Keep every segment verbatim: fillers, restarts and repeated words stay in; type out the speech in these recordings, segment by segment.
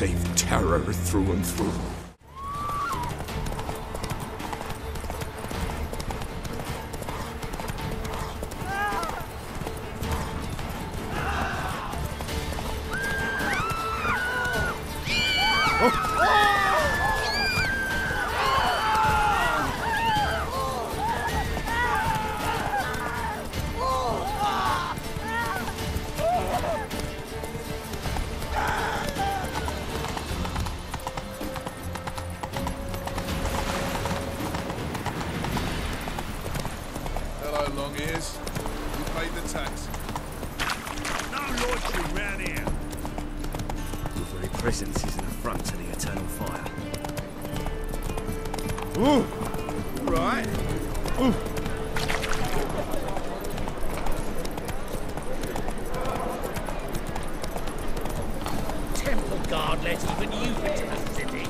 save terror through and through. Long ears. You paid the tax. No loitering round here. Your very presence is an affront to the eternal fire. Ooh! Right. Ooh! Temple guard let even you into the city.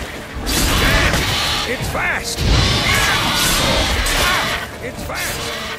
It's fast! It's fast!